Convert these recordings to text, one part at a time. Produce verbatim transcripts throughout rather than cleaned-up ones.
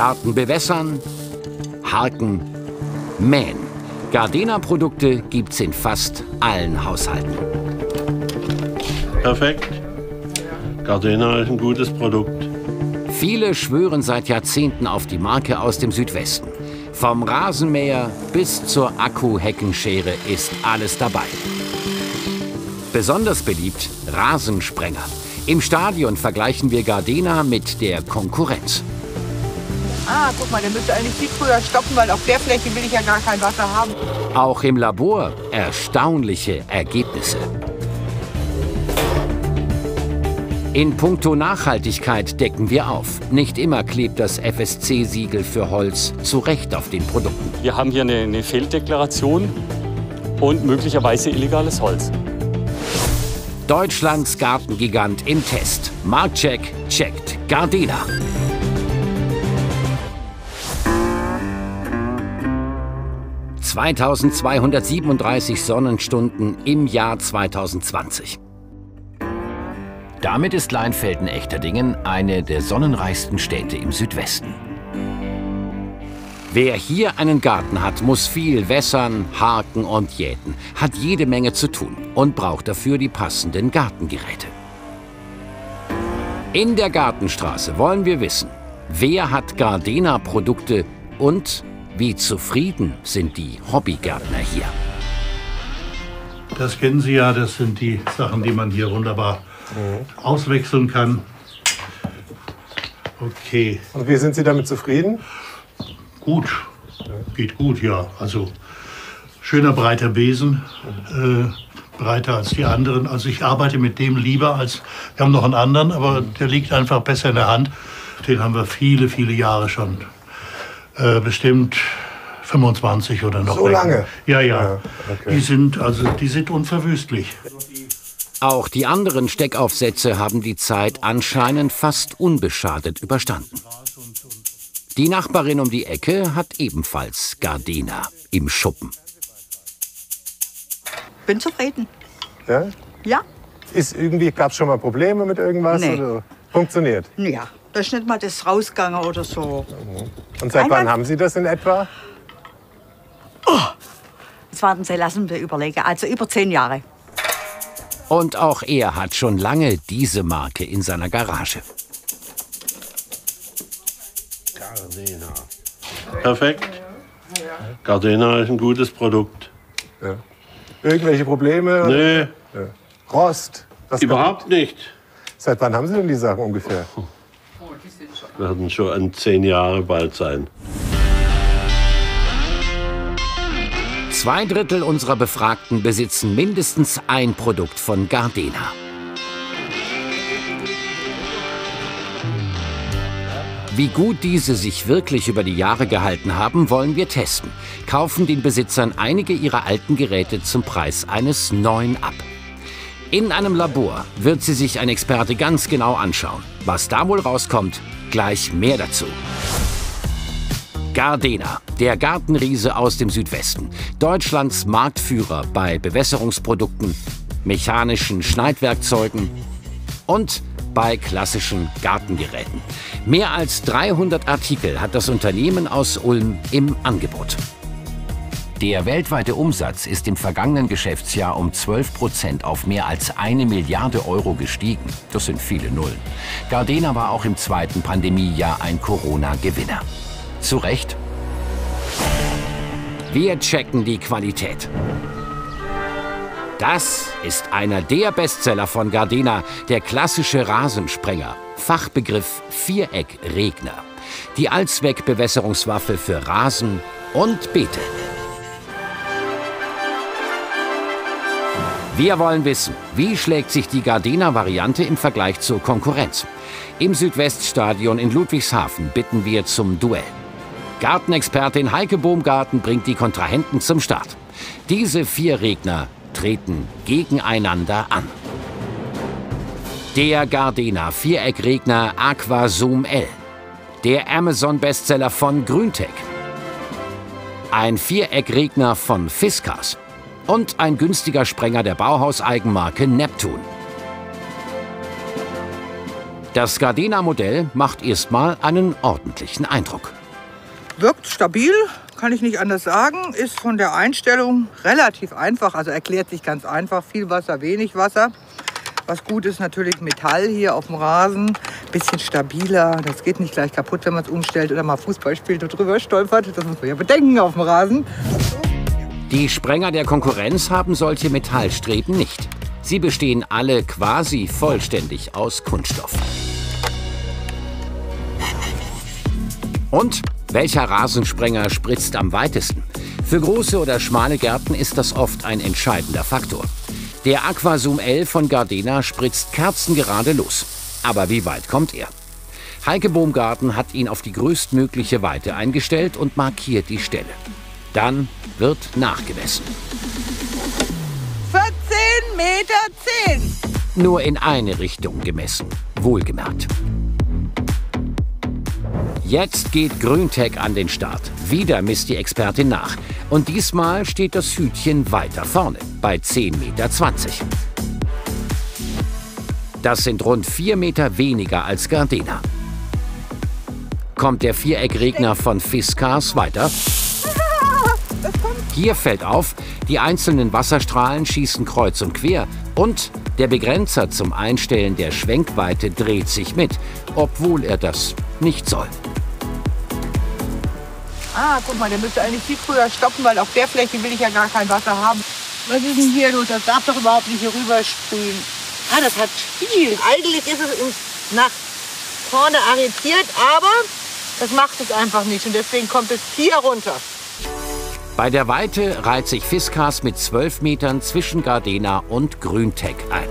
Garten bewässern, harken, mähen. Gardena-Produkte gibt's in fast allen Haushalten. Perfekt. Gardena ist ein gutes Produkt. Viele schwören seit Jahrzehnten auf die Marke aus dem Südwesten. Vom Rasenmäher bis zur Akku-Heckenschere ist alles dabei. Besonders beliebt Rasensprenger. Im Stadion vergleichen wir Gardena mit der Konkurrenz. Ah, guck mal, der müsste eigentlich viel früher stoppen, weil auf der Fläche will ich ja gar kein Wasser haben. Auch im Labor erstaunliche Ergebnisse. In puncto Nachhaltigkeit decken wir auf. Nicht immer klebt das F S C-Siegel für Holz zu Recht auf den Produkten. Wir haben hier eine, eine Fehldeklaration und möglicherweise illegales Holz. Deutschlands Gartengigant im Test. Marktcheck checkt Gardena. zweitausendzweihundertsiebenunddreißig Sonnenstunden im Jahr zweitausendzwanzig. Damit ist Leinfelden-Echterdingen eine der sonnenreichsten Städte im Südwesten. Wer hier einen Garten hat, muss viel wässern, harken und jäten, hat jede Menge zu tun und braucht dafür die passenden Gartengeräte. In der Gartenstraße wollen wir wissen, wer hat Gardena-Produkte und wie zufrieden sind die Hobbygärtner hier. Das kennen Sie ja, das sind die Sachen, die man hier wunderbar auswechseln kann. Okay. Und wie sind Sie damit zufrieden? Gut, geht gut, ja. Also schöner breiter Besen, äh, breiter als die anderen. Also ich arbeite mit dem lieber als, wir haben noch einen anderen, aber der liegt einfach besser in der Hand. Den haben wir viele, viele Jahre schon. Äh, bestimmt fünfundzwanzig oder noch so länger. Lange? Ja, ja. ja okay. Die sind, also, die sind unverwüstlich. Auch die anderen Steckaufsätze haben die Zeit anscheinend fast unbeschadet überstanden. Die Nachbarin um die Ecke hat ebenfalls Gardena im Schuppen. Bin zufrieden. Ja? Ja? Ist irgendwie, gab es schon mal Probleme mit irgendwas? Nee. Oder funktioniert? Ja, da ist nicht mal das rausgegangen oder so. Und seit wann Einmal- haben Sie das in etwa? Jetzt warten Sie, lassen wir überlegen. Also über zehn Jahre. Und auch er hat schon lange diese Marke in seiner Garage. Gardena. Perfekt. Gardena ist ein gutes Produkt. Ja. Irgendwelche Probleme? Nee, Ja. Rost? Das überhaupt nicht. Seit wann haben Sie denn die Sachen ungefähr? Werden schon an zehn Jahre bald sein. Zwei Drittel unserer Befragten besitzen mindestens ein Produkt von Gardena. Wie gut diese sich wirklich über die Jahre gehalten haben, wollen wir testen. Kaufen den Besitzern einige ihrer alten Geräte zum Preis eines neuen ab. In einem Labor wird sie sich ein Experte ganz genau anschauen. Was da wohl rauskommt, gleich mehr dazu. Gardena, der Gartenriese aus dem Südwesten. Deutschlands Marktführer bei Bewässerungsprodukten, mechanischen Schneidwerkzeugen und bei klassischen Gartengeräten. Mehr als dreihundert Artikel hat das Unternehmen aus Ulm im Angebot. Der weltweite Umsatz ist im vergangenen Geschäftsjahr um zwölf Prozent auf mehr als eine Milliarde Euro gestiegen. Das sind viele Nullen. Gardena war auch im zweiten Pandemiejahr ein Corona-Gewinner. Zu Recht? Wir checken die Qualität. Das ist einer der Bestseller von Gardena, der klassische Rasensprenger. Fachbegriff Viereckregner. Die Allzweckbewässerungswaffe für Rasen und Beete. Wir wollen wissen, wie schlägt sich die Gardena-Variante im Vergleich zur Konkurrenz? Im Südweststadion in Ludwigshafen bitten wir zum Duell. Gartenexpertin Heike Bohmgarten bringt die Kontrahenten zum Start. Diese vier Regner treten gegeneinander an. Der Gardena Viereckregner Aqua Zoom L. Der Amazon-Bestseller von Grüntec. Ein Viereckregner von Fiskars. Und ein günstiger Sprenger der Bauhaus-Eigenmarke Neptun. Das Gardena-Modell macht erstmal einen ordentlichen Eindruck. Wirkt stabil, kann ich nicht anders sagen. Ist von der Einstellung relativ einfach, also erklärt sich ganz einfach. Viel Wasser, wenig Wasser. Was gut ist, natürlich Metall hier auf dem Rasen. Bisschen stabiler, das geht nicht gleich kaputt, wenn man es umstellt oder mal Fußball spielt und drüber stolpert. Das muss man ja bedenken auf dem Rasen. Die Sprenger der Konkurrenz haben solche Metallstreben nicht. Sie bestehen alle quasi vollständig aus Kunststoff. Und welcher Rasensprenger spritzt am weitesten? Für große oder schmale Gärten ist das oft ein entscheidender Faktor. Der Aquazoom L von Gardena spritzt kerzengerade los. Aber wie weit kommt er? Heike Baumgarten hat ihn auf die größtmögliche Weite eingestellt und markiert die Stelle. Dann wird nachgemessen. vierzehn Meter zehn. Nur in eine Richtung gemessen, wohlgemerkt. Jetzt geht Grüntec an den Start. Wieder misst die Expertin nach. Und diesmal steht das Hütchen weiter vorne, bei zehn Meter zwanzig. Das sind rund vier Meter weniger als Gardena. Kommt der Viereckregner von Fiskars weiter? Hier fällt auf, die einzelnen Wasserstrahlen schießen kreuz und quer und der Begrenzer zum Einstellen der Schwenkweite dreht sich mit, obwohl er das nicht soll. Ah, guck mal, der müsste eigentlich viel früher stoppen, weil auf der Fläche will ich ja gar kein Wasser haben. Was ist denn hier los? Das darf doch überhaupt nicht hier rüber sprühen. Ah, das hat Spiel. Eigentlich ist es nach vorne arretiert, aber das macht es einfach nicht. Und deswegen kommt es hier runter. Bei der Weite reiht sich Fiskars mit zwölf Metern zwischen Gardena und Grüntec ein.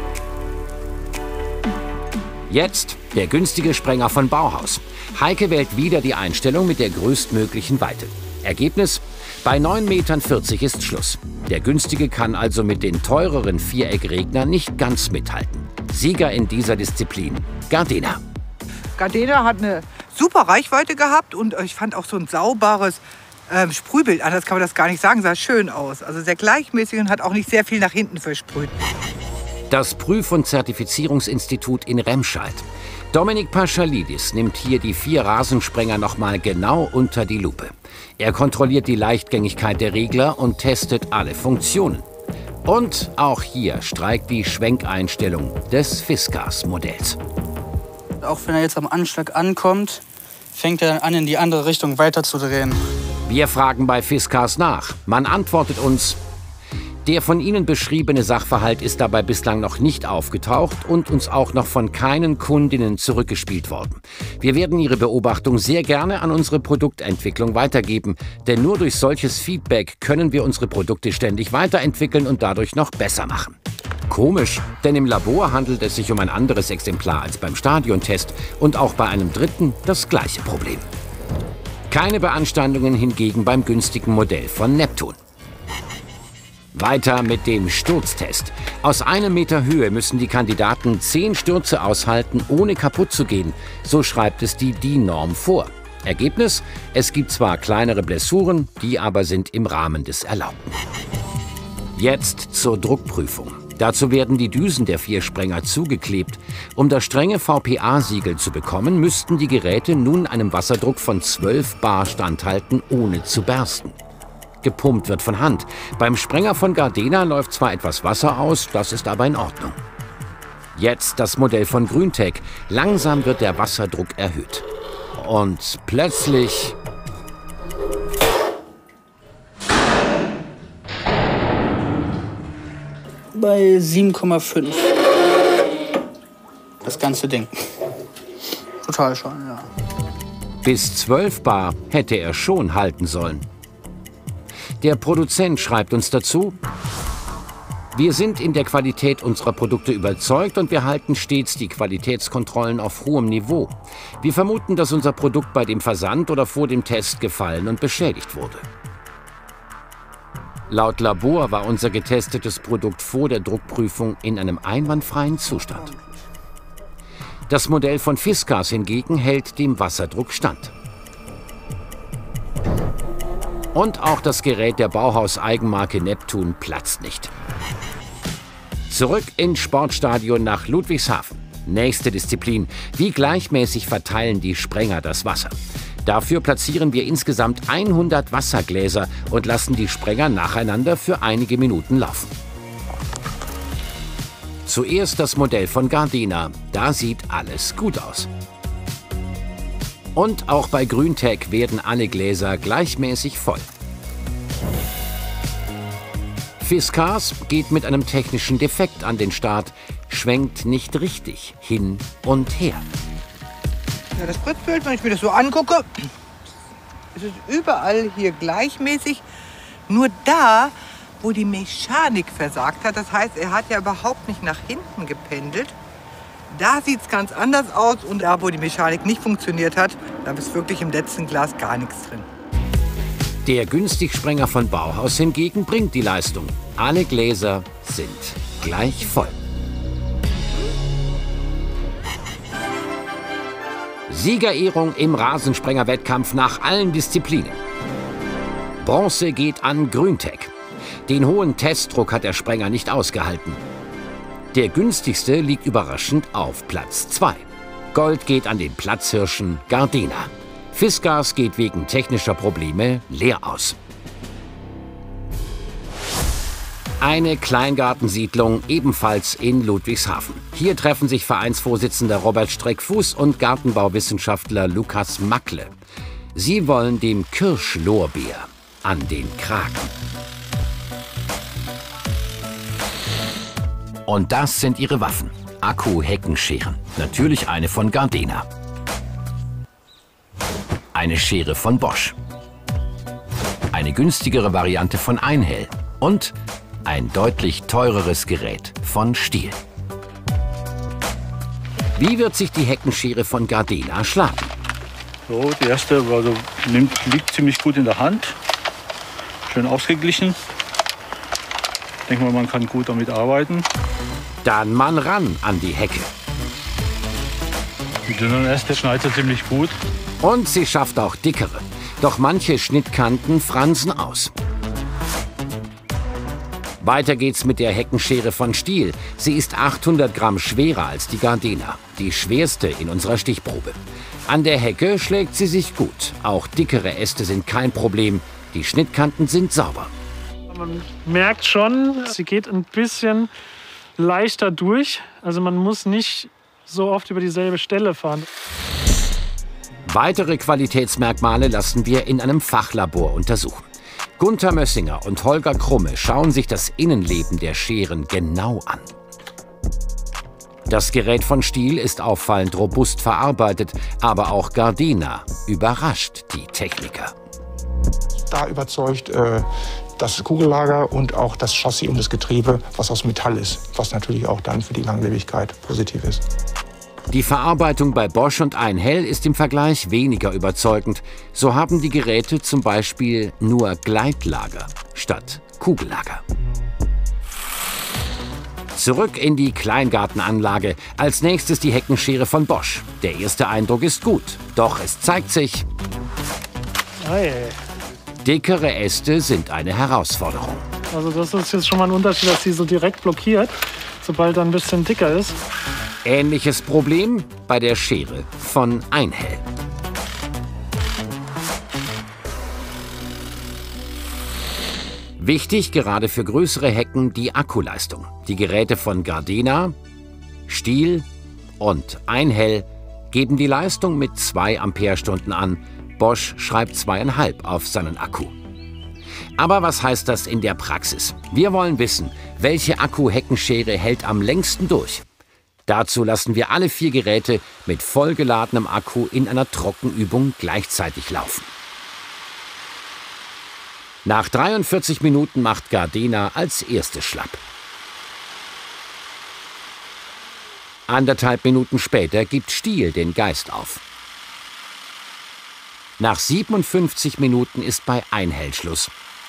Jetzt der günstige Sprenger von Bauhaus. Heike wählt wieder die Einstellung mit der größtmöglichen Weite. Ergebnis? Bei neun Meter vierzig ist Schluss. Der günstige kann also mit den teureren Viereckregnern nicht ganz mithalten. Sieger in dieser Disziplin: Gardena. Gardena hat eine super Reichweite gehabt und ich fand auch so ein sauberes ähm, Sprühbild. Anders kann man das gar nicht sagen, sah schön aus. Also sehr gleichmäßig und hat auch nicht sehr viel nach hinten versprüht. Das Prüf- und Zertifizierungsinstitut in Remscheid. Dominik Paschalidis nimmt hier die vier Rasensprenger noch mal genau unter die Lupe. Er kontrolliert die Leichtgängigkeit der Regler und testet alle Funktionen. Und auch hier streikt die Schwenkeinstellung des Fiskars-Modells. Auch wenn er jetzt am Anschlag ankommt, fängt er dann an, in die andere Richtung weiterzudrehen. Wir fragen bei Fiskars nach. Man antwortet uns: Der von Ihnen beschriebene Sachverhalt ist dabei bislang noch nicht aufgetaucht und uns auch noch von keinen Kundinnen zurückgespielt worden. Wir werden Ihre Beobachtung sehr gerne an unsere Produktentwicklung weitergeben, denn nur durch solches Feedback können wir unsere Produkte ständig weiterentwickeln und dadurch noch besser machen. Komisch, denn im Labor handelt es sich um ein anderes Exemplar als beim Stadiontest und auch bei einem dritten das gleiche Problem. Keine Beanstandungen hingegen beim günstigen Modell von Neptun. Weiter mit dem Sturztest. Aus einem Meter Höhe müssen die Kandidaten zehn Stürze aushalten, ohne kaputt zu gehen. So schreibt es die D I N-Norm vor. Ergebnis? Es gibt zwar kleinere Blessuren, die aber sind im Rahmen des Erlaubten. Jetzt zur Druckprüfung. Dazu werden die Düsen der vier Sprenger zugeklebt. Um das strenge V P A-Siegel zu bekommen, müssten die Geräte nun einem Wasserdruck von zwölf Bar standhalten, ohne zu bersten. Gepumpt wird von Hand. Beim Sprenger von Gardena läuft zwar etwas Wasser aus, das ist aber in Ordnung. Jetzt das Modell von Grüntec. Langsam wird der Wasserdruck erhöht. Und plötzlich... Bei sieben Komma fünf. Das ganze Ding. Total schon, ja. Bis zwölf Bar hätte er schon halten sollen. Der Produzent schreibt uns dazu: Wir sind in der Qualität unserer Produkte überzeugt und wir halten stets die Qualitätskontrollen auf hohem Niveau. Wir vermuten, dass unser Produkt bei dem Versand oder vor dem Test gefallen und beschädigt wurde. Laut Labor war unser getestetes Produkt vor der Druckprüfung in einem einwandfreien Zustand. Das Modell von Fiskars hingegen hält dem Wasserdruck stand. Und auch das Gerät der Bauhaus-Eigenmarke Neptun platzt nicht. Zurück ins Sportstadion nach Ludwigshafen. Nächste Disziplin. Wie gleichmäßig verteilen die Sprenger das Wasser? Dafür platzieren wir insgesamt hundert Wassergläser und lassen die Sprenger nacheinander für einige Minuten laufen. Zuerst das Modell von Gardena. Da sieht alles gut aus. Und auch bei Grüntec werden alle Gläser gleichmäßig voll. Fiskars geht mit einem technischen Defekt an den Start, schwenkt nicht richtig hin und her. Ja, das Spritzbild, wenn ich mir das so angucke, ist es überall hier gleichmäßig. Nur da, wo die Mechanik versagt hat, das heißt, er hat ja überhaupt nicht nach hinten gependelt, da sieht es ganz anders aus. Und da, wo die Mechanik nicht funktioniert hat, da ist wirklich im letzten Glas gar nichts drin. Der Günstigsprenger von Bauhaus hingegen bringt die Leistung. Alle Gläser sind gleich voll. Siegerehrung im Rasensprengerwettkampf nach allen Disziplinen. Bronze geht an Grüntec. Den hohen Testdruck hat der Sprenger nicht ausgehalten. Der günstigste liegt überraschend auf Platz zwei. Gold geht an den Platzhirschen Gardena. Fiskars geht wegen technischer Probleme leer aus. Eine Kleingartensiedlung ebenfalls in Ludwigshafen. Hier treffen sich Vereinsvorsitzender Robert Streckfuß und Gartenbauwissenschaftler Lukas Mackle. Sie wollen dem Kirschlorbeer an den Kragen. Und das sind ihre Waffen. Akku-Heckenscheren. Natürlich eine von Gardena. Eine Schere von Bosch. Eine günstigere Variante von Einhell. Und ein deutlich teureres Gerät von Stihl. Wie wird sich die Heckenschere von Gardena schlagen? So, die erste also, nimmt, liegt ziemlich gut in der Hand. Schön ausgeglichen. Ich denke mal, man kann gut damit arbeiten. Dann man ran an die Hecke. Die dünnen Äste schneidet sie ziemlich gut. Und sie schafft auch dickere. Doch manche Schnittkanten fransen aus. Weiter geht's mit der Heckenschere von Stihl. Sie ist achthundert Gramm schwerer als die Gardena, die schwerste in unserer Stichprobe. An der Hecke schlägt sie sich gut. Auch dickere Äste sind kein Problem. Die Schnittkanten sind sauber. Man merkt schon, sie geht ein bisschen leichter durch. Also man muss nicht so oft über dieselbe Stelle fahren. Weitere Qualitätsmerkmale lassen wir in einem Fachlabor untersuchen. Gunther Mössinger und Holger Krumme schauen sich das Innenleben der Scheren genau an. Das Gerät von Stihl ist auffallend robust verarbeitet, aber auch Gardena überrascht die Techniker. Da überzeugt äh, das Kugellager und auch das Chassis und das Getriebe, was aus Metall ist, was natürlich auch dann für die Langlebigkeit positiv ist. Die Verarbeitung bei Bosch und Einhell ist im Vergleich weniger überzeugend. So haben die Geräte zum Beispiel nur Gleitlager statt Kugellager. Zurück in die Kleingartenanlage. Als nächstes die Heckenschere von Bosch. Der erste Eindruck ist gut, doch es zeigt sich, Hey. dickere Äste sind eine Herausforderung. Also das ist jetzt schon mal ein Unterschied, dass sie so direkt blockiert, sobald er ein bisschen dicker ist. Ähnliches Problem bei der Schere von Einhell. Wichtig gerade für größere Hecken die Akkuleistung. Die Geräte von Gardena, Stihl und Einhell geben die Leistung mit zwei Ampere-Stunden an. Bosch schreibt zweieinhalb auf seinen Akku. Aber was heißt das in der Praxis? Wir wollen wissen, welche Akku-Heckenschere hält am längsten durch. Dazu lassen wir alle vier Geräte mit vollgeladenem Akku in einer Trockenübung gleichzeitig laufen. Nach dreiundvierzig Minuten macht Gardena als erstes schlapp. Anderthalb Minuten später gibt Stihl den Geist auf. Nach siebenundfünfzig Minuten ist bei Einhell Schluss.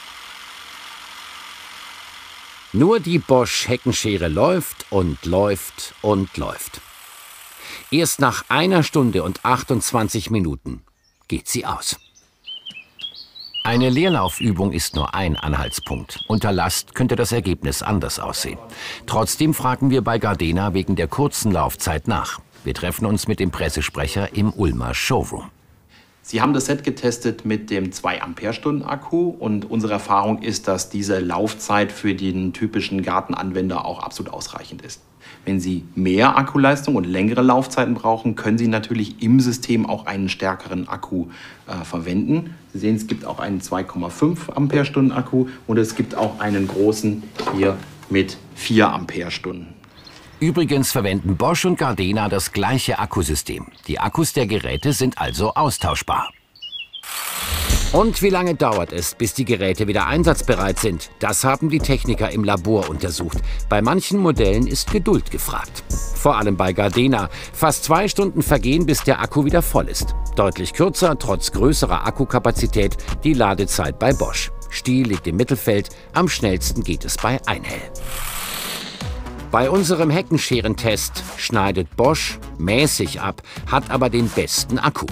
Nur die Bosch-Heckenschere läuft und läuft und läuft. Erst nach einer Stunde und achtundzwanzig Minuten geht sie aus. Eine Leerlaufübung ist nur ein Anhaltspunkt. Unter Last könnte das Ergebnis anders aussehen. Trotzdem fragen wir bei Gardena wegen der kurzen Laufzeit nach. Wir treffen uns mit dem Pressesprecher im Ulmer Showroom. Sie haben das Set getestet mit dem zwei Ampere-Stunden Akku und unsere Erfahrung ist, dass diese Laufzeit für den typischen Gartenanwender auch absolut ausreichend ist. Wenn Sie mehr Akkuleistung und längere Laufzeiten brauchen, können Sie natürlich im System auch einen stärkeren Akku äh, verwenden. Sie sehen, es gibt auch einen zwei Komma fünf Ampere-Stunden Akku und es gibt auch einen großen hier mit vier Ampere-Stunden. Übrigens verwenden Bosch und Gardena das gleiche Akkusystem. Die Akkus der Geräte sind also austauschbar. Und wie lange dauert es, bis die Geräte wieder einsatzbereit sind? Das haben die Techniker im Labor untersucht. Bei manchen Modellen ist Geduld gefragt. Vor allem bei Gardena. Fast zwei Stunden vergehen, bis der Akku wieder voll ist. Deutlich kürzer, trotz größerer Akkukapazität, die Ladezeit bei Bosch. Stihl liegt im Mittelfeld, am schnellsten geht es bei Einhell. Bei unserem Heckenscheren-Test schneidet Bosch mäßig ab, hat aber den besten Akku.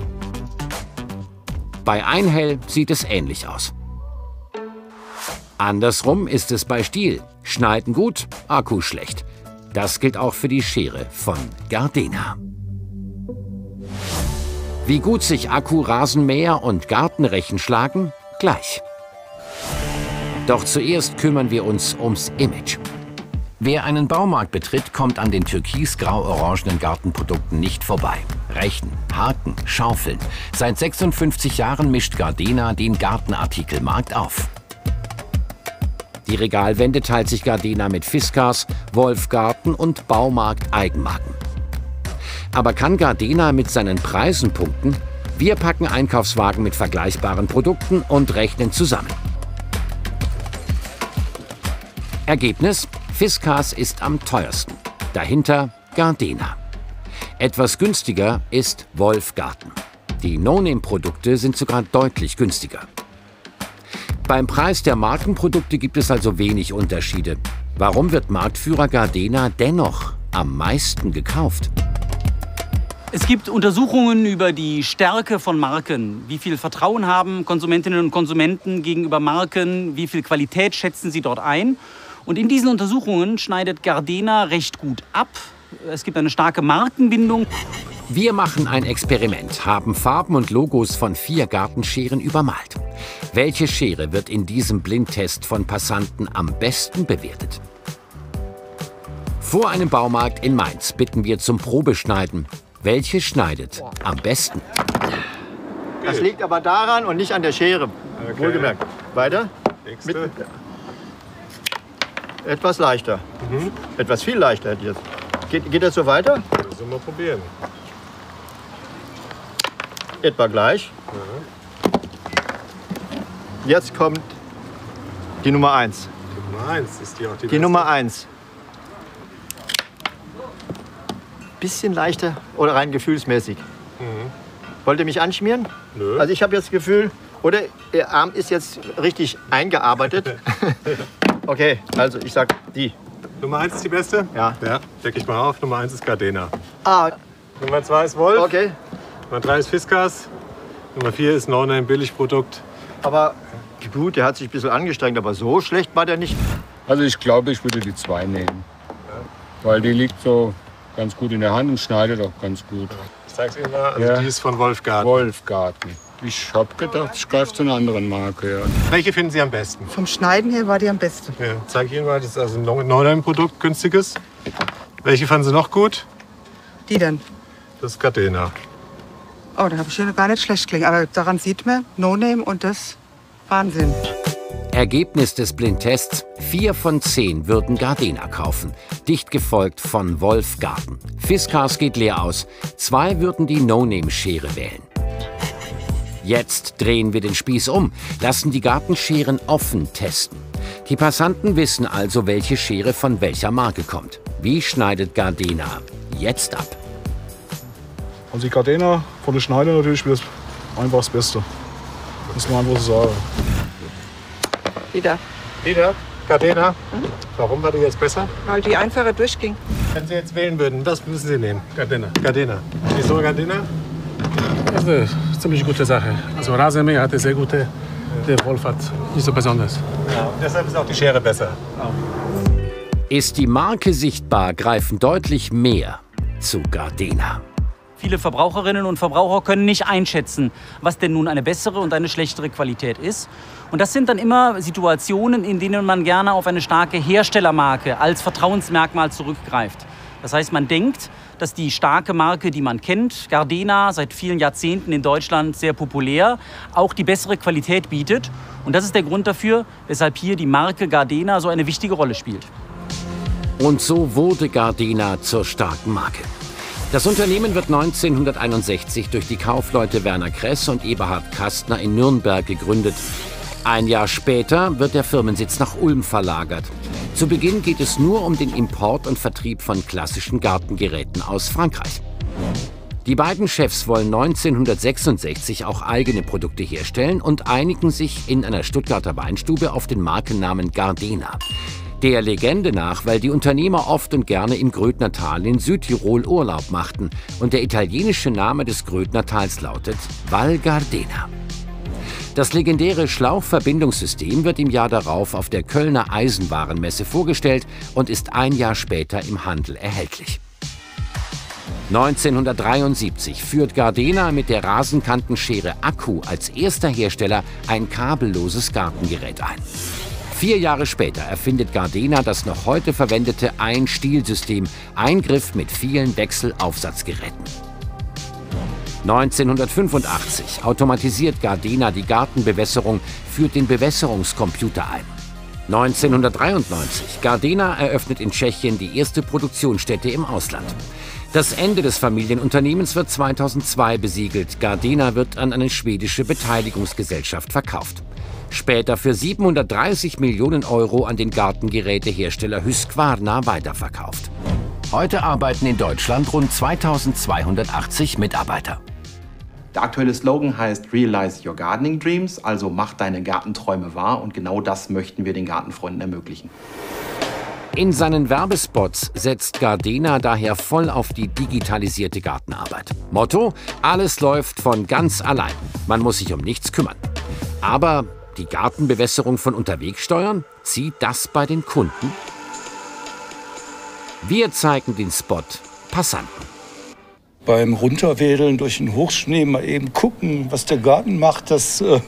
Bei Einhell sieht es ähnlich aus. Andersrum ist es bei Stihl. Schneiden gut, Akku schlecht. Das gilt auch für die Schere von Gardena. Wie gut sich Akku, Rasenmäher und Gartenrechen schlagen? Gleich. Doch zuerst kümmern wir uns ums Image. Wer einen Baumarkt betritt, kommt an den türkis-grau-orangenen Gartenprodukten nicht vorbei. Rechen, Haken, Schaufeln. Seit sechsundfünfzig Jahren mischt Gardena den Gartenartikelmarkt auf. Die Regalwände teilt sich Gardena mit Fiskars, Wolfgarten und Baumarkt Eigenmarken. Aber kann Gardena mit seinen Preisen punkten? Wir packen Einkaufswagen mit vergleichbaren Produkten und rechnen zusammen. Ergebnis? Fiskars ist am teuersten. Dahinter Gardena. Etwas günstiger ist Wolfgarten. Die No-Name-Produkte sind sogar deutlich günstiger. Beim Preis der Markenprodukte gibt es also wenig Unterschiede. Warum wird Marktführer Gardena dennoch am meisten gekauft? Es gibt Untersuchungen über die Stärke von Marken. Wie viel Vertrauen haben Konsumentinnen und Konsumenten gegenüber Marken? Wie viel Qualität schätzen sie dort ein? Und in diesen Untersuchungen schneidet Gardena recht gut ab. Es gibt eine starke Markenbindung. Wir machen ein Experiment, haben Farben und Logos von vier Gartenscheren übermalt. Welche Schere wird in diesem Blindtest von Passanten am besten bewertet? Vor einem Baumarkt in Mainz bitten wir zum Probeschneiden. Welche schneidet am besten? Das liegt aber daran und nicht an der Schere. Okay. Wohlgemerkt. Weiter. Mit, etwas leichter. Mhm. Etwas viel leichter jetzt. Geht, geht das so weiter? Das sollen wir probieren. Etwa gleich. Mhm. Jetzt kommt die Nummer eins. Die Nummer eins ist die auch die Die Nummer eins. Bisschen leichter oder rein gefühlsmäßig. Mhm. Wollt ihr mich anschmieren? Nö. Also ich habe jetzt das Gefühl, oder Ihr Arm ist jetzt richtig eingearbeitet. Okay, also ich sag die. Nummer eins ist die beste? Ja. Ja, decke ich mal auf. Nummer eins ist Gardena. Ah. Nummer zwei ist Wolf. Okay. Nummer drei ist Fiskars. Nummer vier ist No-Name Billigprodukt. Aber gut, der hat sich ein bisschen angestrengt, aber so schlecht war der nicht. Also ich glaube, ich würde die zwei nehmen. Ja. Weil die liegt so ganz gut in der Hand und schneidet auch ganz gut. Ich zeig's Ihnen mal. Also ja. Die ist von Wolfgarten. Wolfgarten. Ich habe gedacht, ich greife zu einer anderen Marke. Ja. Welche finden Sie am besten? Vom Schneiden her war die am besten. Ja, zeige ich Ihnen mal. Das ist also ein No-Name-Produkt, günstiges. Welche fanden Sie noch gut? Die denn? Das ist Gardena. Oh, da habe ich ja gar nicht schlecht gelingen. Aber daran sieht man, No-Name und das Wahnsinn. Ergebnis des Blindtests: vier von zehn würden Gardena kaufen. Dicht gefolgt von Wolfgarten. Fiskars geht leer aus. Zwei würden die No-Name-Schere wählen. Jetzt drehen wir den Spieß um, lassen die Gartenscheren offen testen. Die Passanten wissen also, welche Schere von welcher Marke kommt. Wie schneidet Gardena jetzt ab? Also die Gardena von der Schneide natürlich wäre einfach das Beste. Muss man einfach so sagen. Wieder. Wieder? Gardena? Mhm. Warum war die jetzt besser? Weil die einfacher durchging. Wenn Sie jetzt wählen würden, was müssen Sie nehmen? Gardena. Gardena. Wieso Gardena? Das ist eine ziemlich gute Sache. Also Rasenmäher hatte sehr gute Der Wolf hat nicht so besonders. Ja, deshalb ist auch die Schere besser. Ist die Marke sichtbar, greifen deutlich mehr zu Gardena. Viele Verbraucherinnen und Verbraucher können nicht einschätzen, was denn nun eine bessere und eine schlechtere Qualität ist. Und das sind dann immer Situationen, in denen man gerne auf eine starke Herstellermarke als Vertrauensmerkmal zurückgreift. Das heißt, man denkt, dass die starke Marke, die man kennt, Gardena, seit vielen Jahrzehnten in Deutschland sehr populär, auch die bessere Qualität bietet. Und das ist der Grund dafür, weshalb hier die Marke Gardena so eine wichtige Rolle spielt. Und so wurde Gardena zur starken Marke. Das Unternehmen wird neunzehnhunderteinundsechzig durch die Kaufleute Werner Kress und Eberhard Kastner in Nürnberg gegründet. Ein Jahr später wird der Firmensitz nach Ulm verlagert. Zu Beginn geht es nur um den Import und Vertrieb von klassischen Gartengeräten aus Frankreich. Die beiden Chefs wollen neunzehnhundertsechsundsechzig auch eigene Produkte herstellen und einigen sich in einer Stuttgarter Weinstube auf den Markennamen Gardena. Der Legende nach, weil die Unternehmer oft und gerne im Grödnertal in Südtirol Urlaub machten und der italienische Name des Grödnertals lautet Val Gardena. Das legendäre Schlauchverbindungssystem wird im Jahr darauf auf der Kölner Eisenwarenmesse vorgestellt und ist ein Jahr später im Handel erhältlich. neunzehnhundertdreiundsiebzig führt Gardena mit der Rasenkantenschere Akku als erster Hersteller ein kabelloses Gartengerät ein. Vier Jahre später erfindet Gardena das noch heute verwendete Ein-Stiel-System, Eingriff mit vielen Wechselaufsatzgeräten. neunzehnhundertfünfundachtzig automatisiert Gardena die Gartenbewässerung, führt den Bewässerungscomputer ein. neunzehnhundertdreiundneunzig Gardena eröffnet in Tschechien die erste Produktionsstätte im Ausland. Das Ende des Familienunternehmens wird zweitausendzwei besiegelt. Gardena wird an eine schwedische Beteiligungsgesellschaft verkauft. Später für siebenhundertdreißig Millionen Euro an den Gartengerätehersteller Husqvarna weiterverkauft. Heute arbeiten in Deutschland rund zweitausendzweihundertachtzig Mitarbeiter. Der aktuelle Slogan heißt Realize Your Gardening Dreams, also mach deine Gartenträume wahr, und genau das möchten wir den Gartenfreunden ermöglichen. In seinen Werbespots setzt Gardena daher voll auf die digitalisierte Gartenarbeit. Motto: alles läuft von ganz allein. Man muss sich um nichts kümmern. Aber die Gartenbewässerung von unterwegs steuern? Zieht das bei den Kunden? Wir zeigen den Spot Passanten. Beim Runterwedeln durch den Hochschnee mal eben gucken, was der Garten macht, das äh,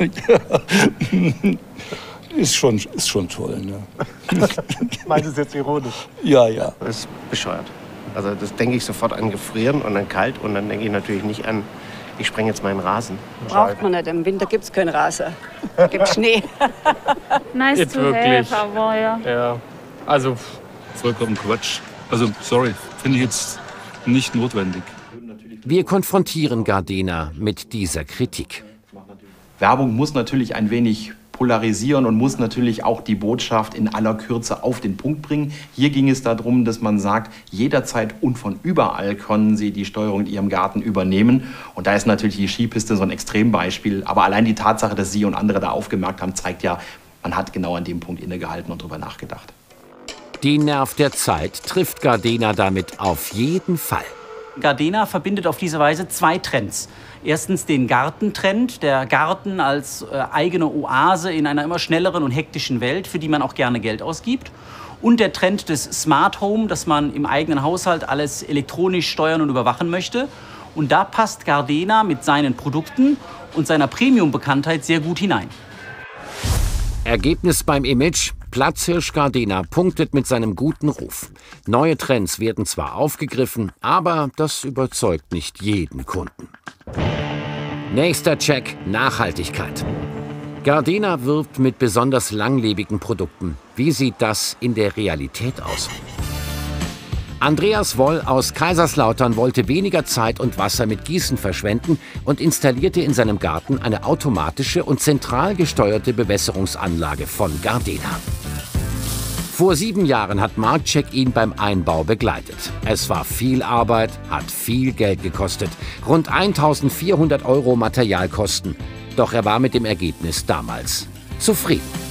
ist, schon, ist schon toll. Ne? Meinst du es jetzt ironisch? Ja, ja. Das ist bescheuert. Also das denke ich sofort an Gefrieren und an Kalt und dann denke ich natürlich nicht an, ich spreng jetzt meinen Rasen. Braucht man nicht, im Winter gibt es keinen Rasen. Es gibt Schnee. Nice Jetzt to wirklich. have, aber ja. Ja, also vollkommen Quatsch. Also, sorry, finde ich jetzt nicht notwendig. Wir konfrontieren Gardena mit dieser Kritik. Werbung muss natürlich ein wenig polarisieren und muss natürlich auch die Botschaft in aller Kürze auf den Punkt bringen. Hier ging es darum, dass man sagt, jederzeit und von überall können Sie die Steuerung in Ihrem Garten übernehmen. Und da ist natürlich die Skipiste so ein Extrembeispiel. Aber allein die Tatsache, dass Sie und andere da aufgemerkt haben, zeigt ja, man hat genau an dem Punkt innegehalten und darüber nachgedacht. Den Nerv der Zeit trifft Gardena damit auf jeden Fall. Gardena verbindet auf diese Weise zwei Trends. Erstens den Gartentrend, der Garten als äh, eigene Oase in einer immer schnelleren und hektischen Welt, für die man auch gerne Geld ausgibt. Und der Trend des Smart Home, dass man im eigenen Haushalt alles elektronisch steuern und überwachen möchte. Und da passt Gardena mit seinen Produkten und seiner Premium-Bekanntheit sehr gut hinein. Ergebnis beim Image: Platzhirsch Gardena punktet mit seinem guten Ruf. Neue Trends werden zwar aufgegriffen, aber das überzeugt nicht jeden Kunden. Nächster Check: Nachhaltigkeit. Gardena wirbt mit besonders langlebigen Produkten. Wie sieht das in der Realität aus? Andreas Woll aus Kaiserslautern wollte weniger Zeit und Wasser mit Gießen verschwenden und installierte in seinem Garten eine automatische und zentral gesteuerte Bewässerungsanlage von Gardena. Vor sieben Jahren hat Marktcheck ihn beim Einbau begleitet. Es war viel Arbeit, hat viel Geld gekostet. Rund eintausendvierhundert Euro Materialkosten. Doch er war mit dem Ergebnis damals zufrieden.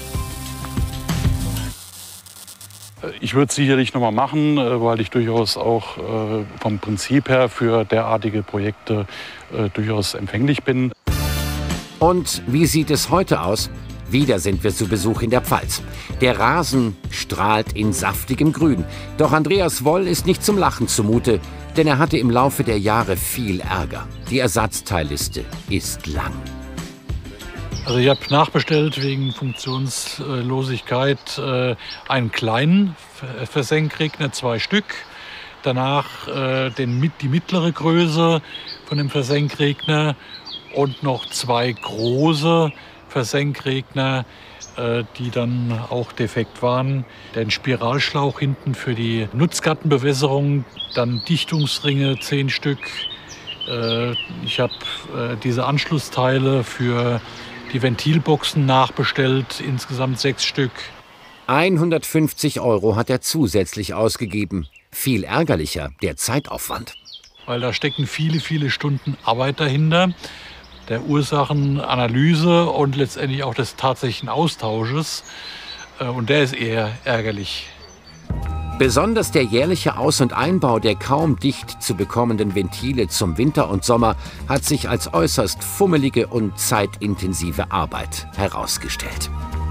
Ich würde es sicherlich noch mal machen, weil ich durchaus auch vom Prinzip her für derartige Projekte durchaus empfänglich bin. Und wie sieht es heute aus? Wieder sind wir zu Besuch in der Pfalz. Der Rasen strahlt in saftigem Grün. Doch Andreas Woll ist nicht zum Lachen zumute, denn er hatte im Laufe der Jahre viel Ärger. Die Ersatzteilliste ist lang. Also ich habe nachbestellt wegen Funktionslosigkeit äh, einen kleinen Versenkregner, zwei Stück. Danach äh, den, die mittlere Größe von dem Versenkregner und noch zwei große Versenkregner, äh, die dann auch defekt waren. Den Spiralschlauch hinten für die Nutzgartenbewässerung, dann Dichtungsringe, zehn Stück. Äh, ich habe äh, diese Anschlussteile für die Ventilboxen nachbestellt, insgesamt sechs Stück. hundertfünfzig Euro hat er zusätzlich ausgegeben. Viel ärgerlicher der Zeitaufwand. Weil da stecken viele, viele Stunden Arbeit dahinter, der Ursachenanalyse und letztendlich auch des tatsächlichen Austausches. Und der ist eher ärgerlich. Besonders der jährliche Aus- und Einbau der kaum dicht zu bekommenden Ventile zum Winter und Sommer hat sich als äußerst fummelige und zeitintensive Arbeit herausgestellt.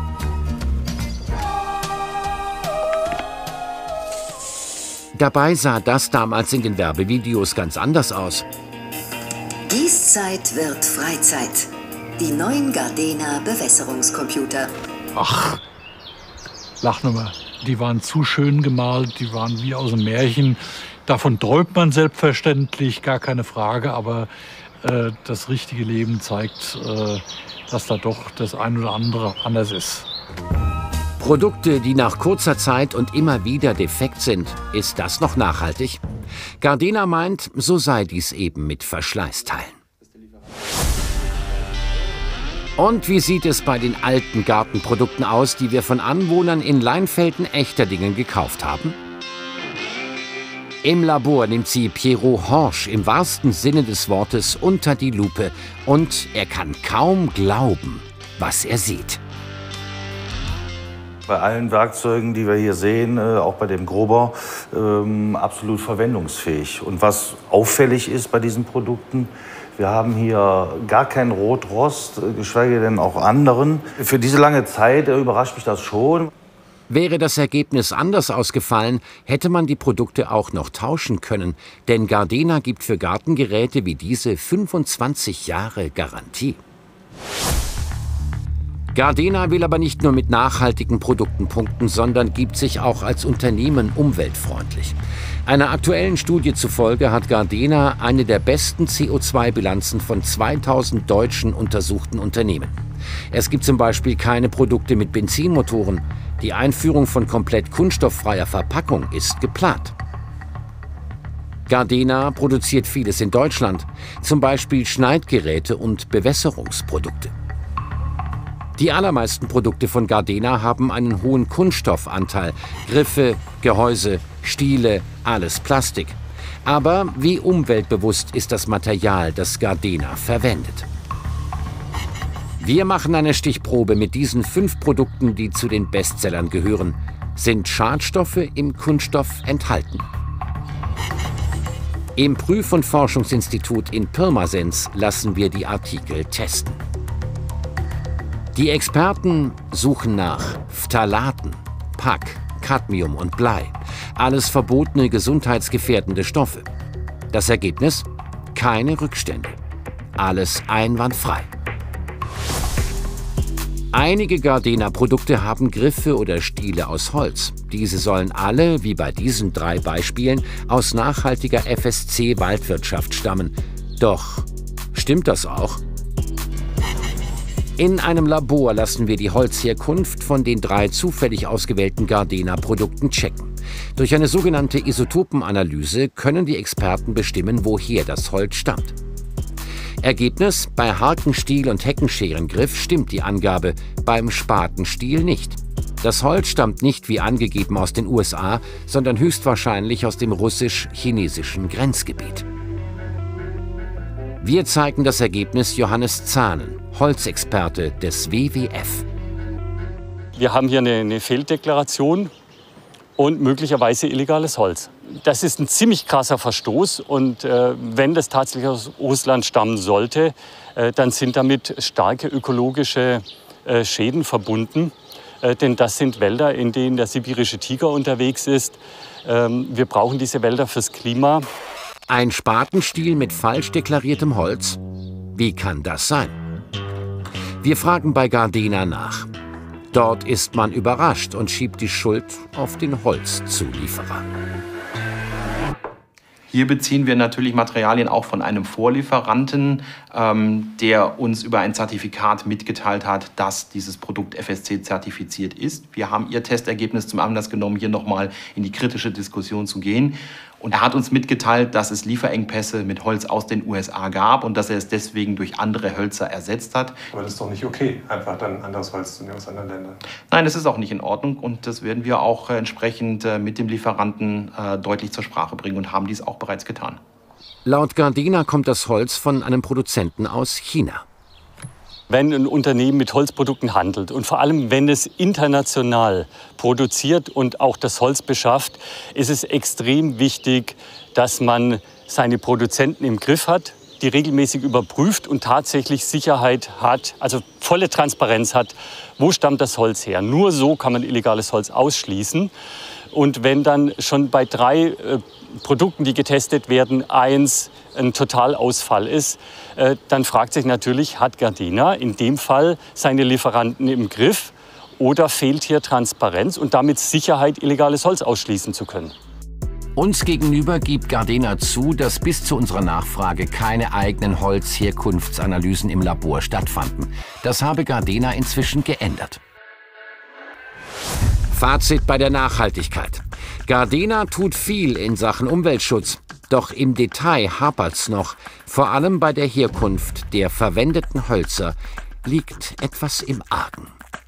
Dabei sah das damals in den Werbevideos ganz anders aus. Gießzeit wird Freizeit. Die neuen Gardena Bewässerungscomputer. Ach, Lachnummer. Die waren zu schön gemalt, die waren wie aus einem Märchen. Davon träumt man selbstverständlich, gar keine Frage. Aber äh, das richtige Leben zeigt, äh, dass da doch das ein oder andere anders ist. Produkte, die nach kurzer Zeit und immer wieder defekt sind, ist das noch nachhaltig? Gardena meint, so sei dies eben mit Verschleißteilen. Und wie sieht es bei den alten Gartenprodukten aus, die wir von Anwohnern in Leinfelden-Echterdingen gekauft haben? Im Labor nimmt sie Pierrot Horsch im wahrsten Sinne des Wortes unter die Lupe und er kann kaum glauben, was er sieht. Bei allen Werkzeugen, die wir hier sehen, äh, auch bei dem Grubber, ähm, absolut verwendungsfähig. Und was auffällig ist bei diesen Produkten, wir haben hier gar keinen Rotrost, äh, geschweige denn auch anderen. Für diese lange Zeit äh, überrascht mich das schon. Wäre das Ergebnis anders ausgefallen, hätte man die Produkte auch noch tauschen können. Denn Gardena gibt für Gartengeräte wie diese fünfundzwanzig Jahre Garantie. Gardena will aber nicht nur mit nachhaltigen Produkten punkten, sondern gibt sich auch als Unternehmen umweltfreundlich. Einer aktuellen Studie zufolge hat Gardena eine der besten C O zwei Bilanzen von zweitausend deutschen untersuchten Unternehmen. Es gibt zum Beispiel keine Produkte mit Benzinmotoren. Die Einführung von komplett kunststofffreier Verpackung ist geplant. Gardena produziert vieles in Deutschland, zum Beispiel Schneidgeräte und Bewässerungsprodukte. Die allermeisten Produkte von Gardena haben einen hohen Kunststoffanteil. Griffe, Gehäuse, Stiele, alles Plastik. Aber wie umweltbewusst ist das Material, das Gardena verwendet? Wir machen eine Stichprobe mit diesen fünf Produkten, die zu den Bestsellern gehören. Sind Schadstoffe im Kunststoff enthalten? Im Prüf- und Forschungsinstitut in Pirmasens lassen wir die Artikel testen. Die Experten suchen nach Phthalaten, P A C, Cadmium und Blei. Alles verbotene gesundheitsgefährdende Stoffe. Das Ergebnis? Keine Rückstände. Alles einwandfrei. Einige Gardena-Produkte haben Griffe oder Stiele aus Holz. Diese sollen alle, wie bei diesen drei Beispielen, aus nachhaltiger F S C-Waldwirtschaft stammen. Doch stimmt das auch? In einem Labor lassen wir die Holzherkunft von den drei zufällig ausgewählten Gardena-Produkten checken. Durch eine sogenannte Isotopenanalyse können die Experten bestimmen, woher das Holz stammt. Ergebnis: Bei Harkenstiel und Heckenscherengriff stimmt die Angabe, beim Spatenstiel nicht. Das Holz stammt nicht wie angegeben aus den U S A, sondern höchstwahrscheinlich aus dem russisch-chinesischen Grenzgebiet. Wir zeigen das Ergebnis Johannes Zahnen, Holzexperte des W W F. Wir haben hier eine, eine Fehldeklaration und möglicherweise illegales Holz. Das ist ein ziemlich krasser Verstoß und äh, wenn das tatsächlich aus Russland stammen sollte, äh, dann sind damit starke ökologische äh, Schäden verbunden. Äh, denn das sind Wälder, in denen der sibirische Tiger unterwegs ist. Ähm, wir brauchen diese Wälder fürs Klima. Ein Spatenstiel mit falsch deklariertem Holz? Wie kann das sein? Wir fragen bei Gardena nach. Dort ist man überrascht und schiebt die Schuld auf den Holzzulieferer. Hier beziehen wir natürlich Materialien auch von einem Vorlieferanten, ähm, der uns über ein Zertifikat mitgeteilt hat, dass dieses Produkt F S C-zertifiziert ist. Wir haben Ihr Testergebnis zum Anlass genommen, hier nochmal in die kritische Diskussion zu gehen. Und er hat uns mitgeteilt, dass es Lieferengpässe mit Holz aus den U S A gab und dass er es deswegen durch andere Hölzer ersetzt hat. Aber das ist doch nicht okay, einfach dann anderes Holz zu nehmen aus anderen Ländern. Nein, das ist auch nicht in Ordnung und das werden wir auch äh, entsprechend äh, mit dem Lieferanten äh, deutlich zur Sprache bringen und haben dies auch bereits getan. Laut Gardena kommt das Holz von einem Produzenten aus China. Wenn ein Unternehmen mit Holzprodukten handelt und vor allem, wenn es international produziert und auch das Holz beschafft, ist es extrem wichtig, dass man seine Produzenten im Griff hat, die regelmäßig überprüft und tatsächlich Sicherheit hat, also volle Transparenz hat, wo stammt das Holz her. Nur so kann man illegales Holz ausschließen. Und wenn dann schon bei drei äh, Produkten, die getestet werden, eins ein Totalausfall ist, äh, dann fragt sich natürlich, hat Gardena in dem Fall seine Lieferanten im Griff oder fehlt hier Transparenz und damit Sicherheit, illegales Holz ausschließen zu können? Uns gegenüber gibt Gardena zu, dass bis zu unserer Nachfrage keine eigenen Holzherkunftsanalysen im Labor stattfanden. Das habe Gardena inzwischen geändert. Fazit bei der Nachhaltigkeit. Gardena tut viel in Sachen Umweltschutz. Doch im Detail hapert's noch. Vor allem bei der Herkunft der verwendeten Hölzer liegt etwas im Argen.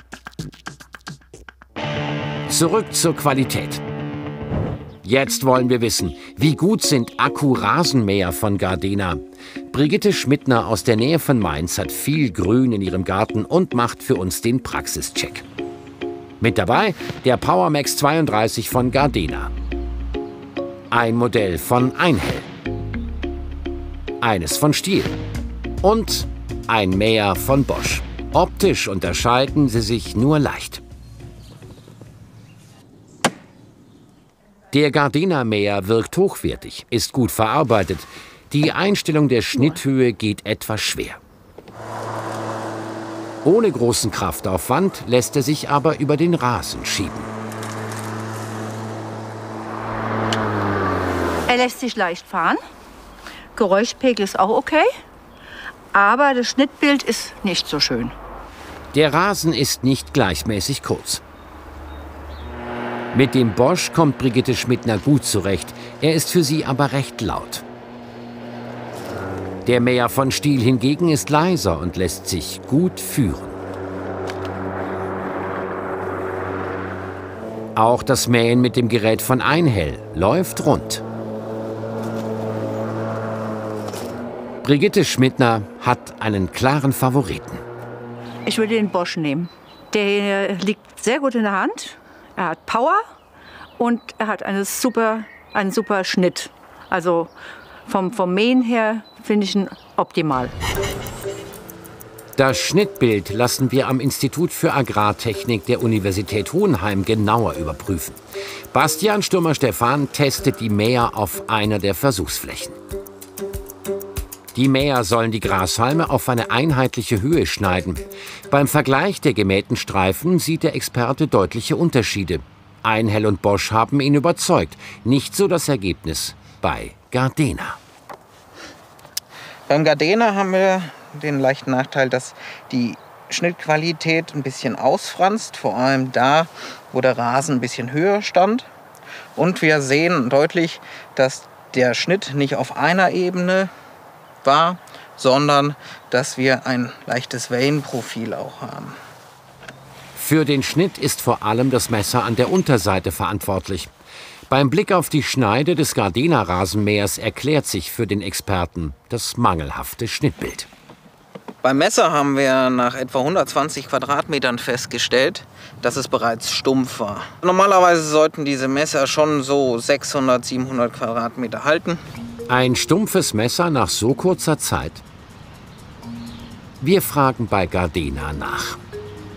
Zurück zur Qualität. Jetzt wollen wir wissen, wie gut sind Akku-Rasenmäher von Gardena? Brigitte Schmidtner aus der Nähe von Mainz hat viel Grün in ihrem Garten und macht für uns den Praxischeck. Mit dabei der PowerMax zweiunddreißig von Gardena. Ein Modell von Einhell. Eines von Stihl. Und ein Mäher von Bosch. Optisch unterscheiden sie sich nur leicht. Der Gardena-Mäher wirkt hochwertig, ist gut verarbeitet. Die Einstellung der Schnitthöhe geht etwas schwer. Ohne großen Kraftaufwand lässt er sich aber über den Rasen schieben. Er lässt sich leicht fahren. Geräuschpegel ist auch okay. Aber das Schnittbild ist nicht so schön. Der Rasen ist nicht gleichmäßig kurz. Mit dem Bosch kommt Brigitte Schmidtner gut zurecht. Er ist für sie aber recht laut. Der Mäher von Stihl hingegen ist leiser und lässt sich gut führen. Auch das Mähen mit dem Gerät von Einhell läuft rund. Brigitte Schmidtner hat einen klaren Favoriten. Ich würde den Bosch nehmen. Der liegt sehr gut in der Hand. Er hat Power und er hat eine super, einen super Schnitt. Also vom, vom Mähen her finde ich ihn optimal. Das Schnittbild lassen wir am Institut für Agrartechnik der Universität Hohenheim genauer überprüfen. Bastian Stürmer-Stephan testet die Mäher auf einer der Versuchsflächen. Die Mäher sollen die Grashalme auf eine einheitliche Höhe schneiden. Beim Vergleich der gemähten Streifen sieht der Experte deutliche Unterschiede. Einhell und Bosch haben ihn überzeugt. Nicht so das Ergebnis bei Gardena. Beim Gardena haben wir den leichten Nachteil, dass die Schnittqualität ein bisschen ausfranst. Vor allem da, wo der Rasen ein bisschen höher stand. Und wir sehen deutlich, dass der Schnitt nicht auf einer Ebene war, sondern dass wir ein leichtes Wellenprofil auch haben. Für den Schnitt ist vor allem das Messer an der Unterseite verantwortlich. Beim Blick auf die Schneide des Gardena-Rasenmähers erklärt sich für den Experten das mangelhafte Schnittbild. Beim Messer haben wir nach etwa hundertzwanzig Quadratmetern festgestellt, dass es bereits stumpf war. Normalerweise sollten diese Messer schon so sechshundert, siebenhundert Quadratmeter halten. Ein stumpfes Messer nach so kurzer Zeit? Wir fragen bei Gardena nach.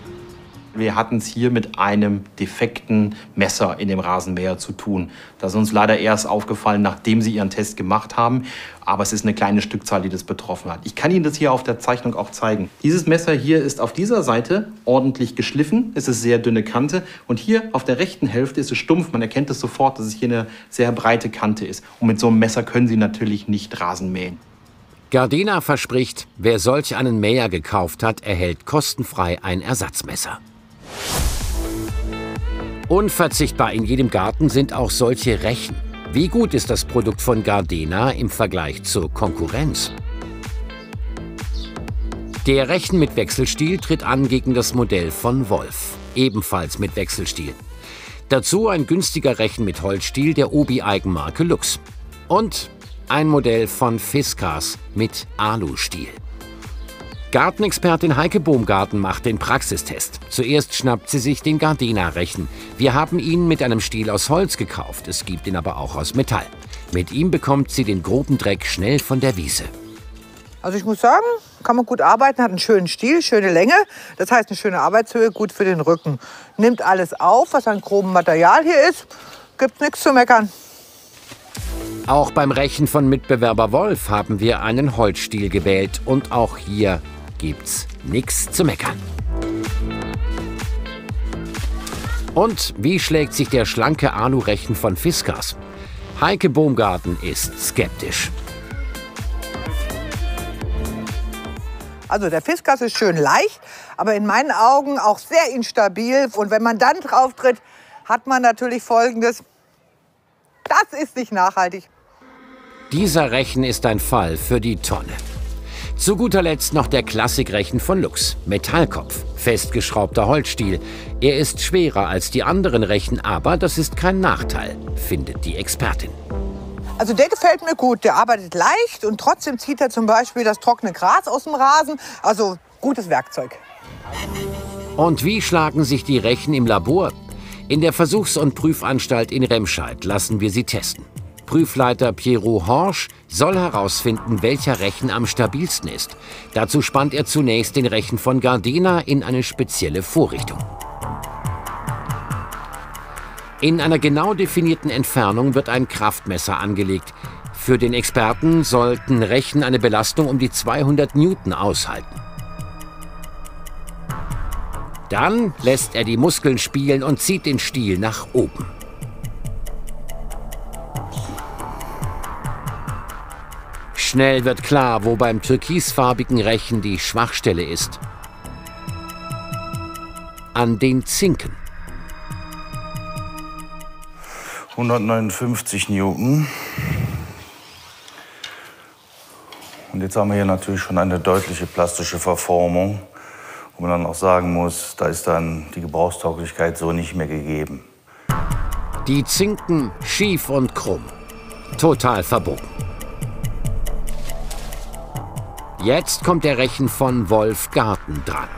Wir hatten es hier mit einem defekten Messer in dem Rasenmäher zu tun. Das ist uns leider erst aufgefallen, nachdem Sie Ihren Test gemacht haben. Aber es ist eine kleine Stückzahl, die das betroffen hat. Ich kann Ihnen das hier auf der Zeichnung auch zeigen. Dieses Messer hier ist auf dieser Seite ordentlich geschliffen. Es ist sehr dünne Kante. Und hier auf der rechten Hälfte ist es stumpf. Man erkennt es sofort, dass es hier eine sehr breite Kante ist. Und mit so einem Messer können Sie natürlich nicht Rasen mähen. Gardena verspricht, wer solch einen Mäher gekauft hat, erhält kostenfrei ein Ersatzmesser. Unverzichtbar in jedem Garten sind auch solche Rechen. Wie gut ist das Produkt von Gardena im Vergleich zur Konkurrenz? Der Rechen mit Wechselstiel tritt an gegen das Modell von Wolf, ebenfalls mit Wechselstiel. Dazu ein günstiger Rechen mit Holzstiel der Obi-Eigenmarke Lux. Und ein Modell von Fiskars mit Alustiel. Gartenexpertin Heike Baumgarten macht den Praxistest. Zuerst schnappt sie sich den Gardena-Rechen. Wir haben ihn mit einem Stiel aus Holz gekauft. Es gibt ihn aber auch aus Metall. Mit ihm bekommt sie den groben Dreck schnell von der Wiese. Also ich muss sagen, kann man gut arbeiten, hat einen schönen Stiel, schöne Länge. Das heißt eine schöne Arbeitshöhe, gut für den Rücken. Nimmt alles auf, was an grobem Material hier ist. Gibt nichts zu meckern. Auch beim Rechen von Mitbewerber Wolf haben wir einen Holzstiel gewählt. Und auch hier gibt's nichts zu meckern. Und wie schlägt sich der schlanke Alu-Rechen von Fiskars? Heike Baumgarten ist skeptisch. Also der Fiskars ist schön leicht, aber in meinen Augen auch sehr instabil. Und wenn man dann drauf tritt, hat man natürlich Folgendes. Das ist nicht nachhaltig. Dieser Rechen ist ein Fall für die Tonne. Zu guter Letzt noch der Klassikrechen von Lux. Metallkopf, festgeschraubter Holzstiel. Er ist schwerer als die anderen Rechen, aber das ist kein Nachteil, findet die Expertin. Also der gefällt mir gut. Der arbeitet leicht und trotzdem zieht er zum Beispiel das trockene Gras aus dem Rasen. Also gutes Werkzeug. Und wie schlagen sich die Rechen im Labor? In der Versuchs- und Prüfanstalt in Remscheid lassen wir sie testen. Prüfleiter Pierrot Horsch soll herausfinden, welcher Rechen am stabilsten ist. Dazu spannt er zunächst den Rechen von Gardena in eine spezielle Vorrichtung. In einer genau definierten Entfernung wird ein Kraftmesser angelegt. Für den Experten sollten Rechen eine Belastung um die zweihundert Newton aushalten. Dann lässt er die Muskeln spielen und zieht den Stiel nach oben. Schnell wird klar, wo beim türkisfarbigen Rechen die Schwachstelle ist. An den Zinken. hundertneunundfünfzig Newton. Und jetzt haben wir hier natürlich schon eine deutliche plastische Verformung, wo man dann auch sagen muss, da ist dann die Gebrauchstauglichkeit so nicht mehr gegeben. Die Zinken schief und krumm. Total verbogen. Jetzt kommt der Rechen von Wolf Garten dran.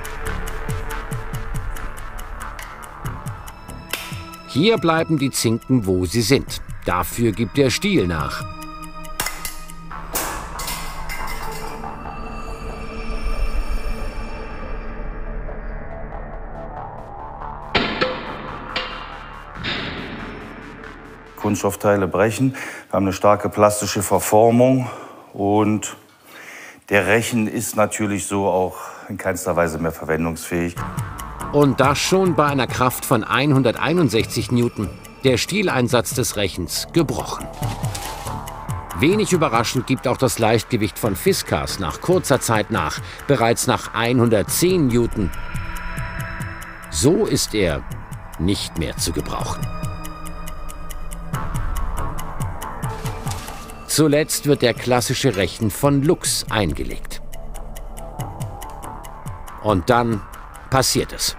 Hier bleiben die Zinken, wo sie sind. Dafür gibt der Stiel nach. Kunststoffteile brechen, wir haben eine starke plastische Verformung und der Rechen ist natürlich so auch in keinster Weise mehr verwendungsfähig. Und das schon bei einer Kraft von hunderteinundsechzig Newton. Der Stieleinsatz des Rechens gebrochen. Wenig überraschend gibt auch das Leichtgewicht von Fiskars nach kurzer Zeit nach, bereits nach hundertzehn Newton. So ist er nicht mehr zu gebrauchen. Zuletzt wird der klassische Rechen von Lux eingelegt. Und dann passiert es.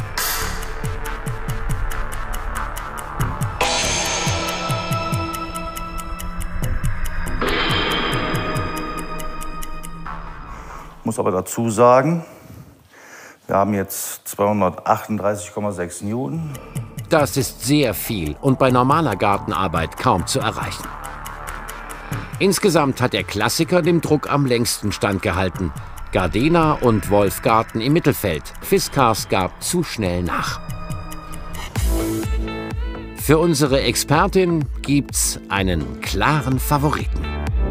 Ich muss aber dazu sagen, wir haben jetzt zweihundertachtunddreißig Komma sechs Newton. Das ist sehr viel und bei normaler Gartenarbeit kaum zu erreichen. Insgesamt hat der Klassiker dem Druck am längsten standgehalten. Gardena und Wolf-Garten im Mittelfeld. Fiskars gab zu schnell nach. Für unsere Expertin gibt's einen klaren Favoriten.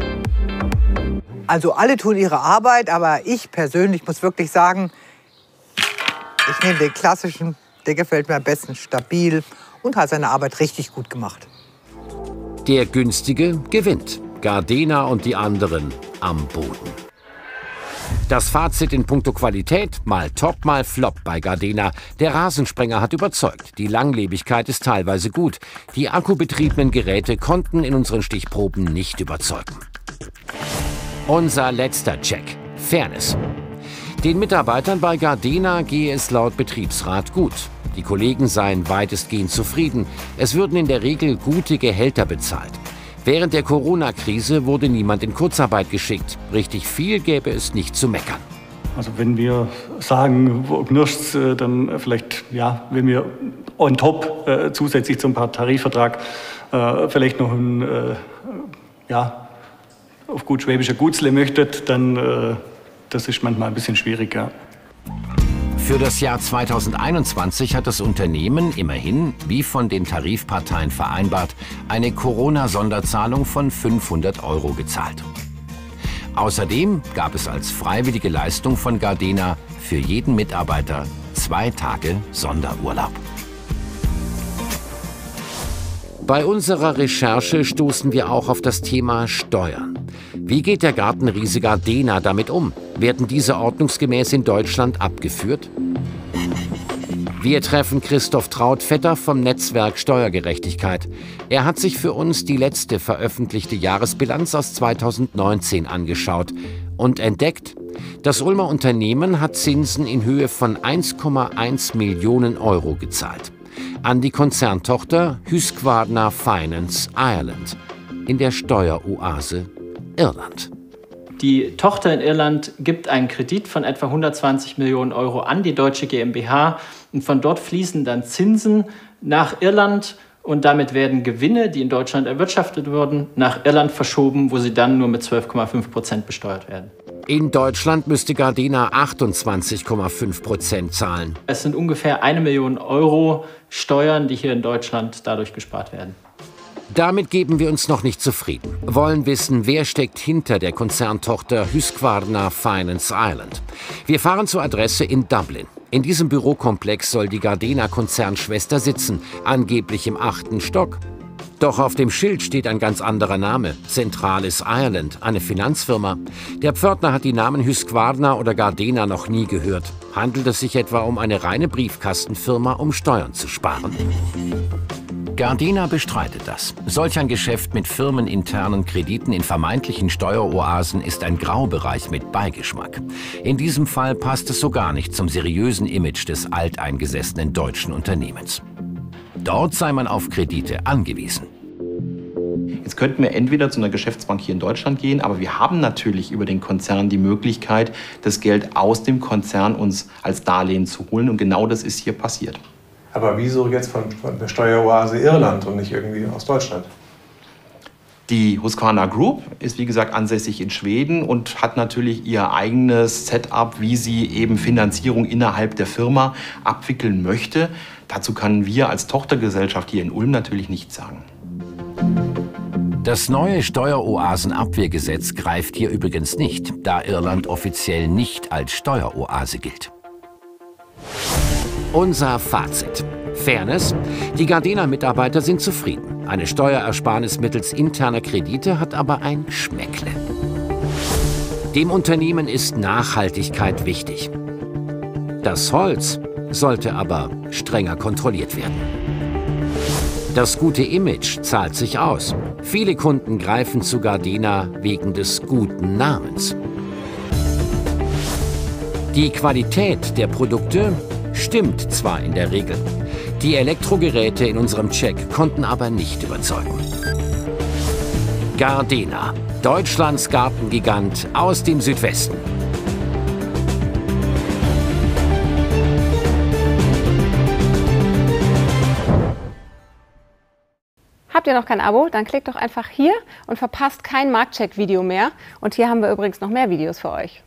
Also alle tun ihre Arbeit, aber ich persönlich muss wirklich sagen, ich nehme den klassischen, der gefällt mir am besten, stabil und hat seine Arbeit richtig gut gemacht. Der günstige gewinnt. Gardena und die anderen am Boden. Das Fazit in puncto Qualität, mal top, mal flop bei Gardena. Der Rasensprenger hat überzeugt. Die Langlebigkeit ist teilweise gut. Die akkubetriebenen Geräte konnten in unseren Stichproben nicht überzeugen. Unser letzter Check. Fairness. Den Mitarbeitern bei Gardena gehe es laut Betriebsrat gut. Die Kollegen seien weitestgehend zufrieden. Es würden in der Regel gute Gehälter bezahlt. Während der Corona-Krise wurde niemand in Kurzarbeit geschickt. Richtig viel gäbe es nicht zu meckern. Also wenn wir sagen, wo knirscht's, dann vielleicht, ja, wenn wir on top äh, zusätzlich zum Tarifvertrag äh, vielleicht noch ein, äh, ja, auf gut schwäbischer Gutzle möchtet, dann äh, das ist manchmal ein bisschen schwieriger. Für das Jahr zweitausendeinundzwanzig hat das Unternehmen immerhin, wie von den Tarifparteien vereinbart, eine Corona-Sonderzahlung von fünfhundert Euro gezahlt. Außerdem gab es als freiwillige Leistung von Gardena für jeden Mitarbeiter zwei Tage Sonderurlaub. Bei unserer Recherche stoßen wir auch auf das Thema Steuern. Wie geht der Gartenriese Gardena damit um? Werden diese ordnungsgemäß in Deutschland abgeführt? Wir treffen Christoph Trautvetter vom Netzwerk Steuergerechtigkeit. Er hat sich für uns die letzte veröffentlichte Jahresbilanz aus zweitausendneunzehn angeschaut und entdeckt, das Ulmer Unternehmen hat Zinsen in Höhe von eins Komma eins Millionen Euro gezahlt an die Konzerntochter Husqvarna Finance Ireland in der Steueroase Irland. Die Tochter in Irland gibt einen Kredit von etwa hundertzwanzig Millionen Euro an die deutsche GmbH und von dort fließen dann Zinsen nach Irland und damit werden Gewinne, die in Deutschland erwirtschaftet wurden, nach Irland verschoben, wo sie dann nur mit zwölf Komma fünf Prozent besteuert werden. In Deutschland müsste Gardena achtundzwanzig Komma fünf Prozent zahlen. Es sind ungefähr eine Million Euro Steuern, die hier in Deutschland dadurch gespart werden. Damit geben wir uns noch nicht zufrieden. Wollen wissen, wer steckt hinter der Konzerntochter Husqvarna Finance Ireland. Wir fahren zur Adresse in Dublin. In diesem Bürokomplex soll die Gardena-Konzernschwester sitzen, angeblich im achten Stock. Doch auf dem Schild steht ein ganz anderer Name. Centralis Ireland, eine Finanzfirma. Der Pförtner hat die Namen Husqvarna oder Gardena noch nie gehört. Handelt es sich etwa um eine reine Briefkastenfirma, um Steuern zu sparen? Gardena bestreitet das. Solch ein Geschäft mit firmeninternen Krediten in vermeintlichen Steueroasen ist ein Graubereich mit Beigeschmack. In diesem Fall passt es so gar nicht zum seriösen Image des alteingesessenen deutschen Unternehmens. Dort sei man auf Kredite angewiesen. Jetzt könnten wir entweder zu einer Geschäftsbank hier in Deutschland gehen, aber wir haben natürlich über den Konzern die Möglichkeit, das Geld aus dem Konzern uns als Darlehen zu holen. Und genau das ist hier passiert. Aber wieso jetzt von, von der Steueroase Irland und nicht irgendwie aus Deutschland? Die Husqvarna Group ist wie gesagt ansässig in Schweden und hat natürlich ihr eigenes Setup, wie sie eben Finanzierung innerhalb der Firma abwickeln möchte. Dazu können wir als Tochtergesellschaft hier in Ulm natürlich nichts sagen. Das neue Steueroasenabwehrgesetz greift hier übrigens nicht, da Irland offiziell nicht als Steueroase gilt. Unser Fazit. Fairness. Die Gardena-Mitarbeiter sind zufrieden. Eine Steuerersparnis mittels interner Kredite hat aber ein Schmäckle. Dem Unternehmen ist Nachhaltigkeit wichtig. Das Holz sollte aber strenger kontrolliert werden. Das gute Image zahlt sich aus. Viele Kunden greifen zu Gardena wegen des guten Namens. Die Qualität der Produkte stimmt zwar in der Regel. Die Elektrogeräte in unserem Check konnten aber nicht überzeugen. Gardena, Deutschlands Gartengigant aus dem Südwesten. Habt ihr noch kein Abo? Dann klickt doch einfach hier und verpasst kein Marktcheck-Video mehr. Und hier haben wir übrigens noch mehr Videos für euch.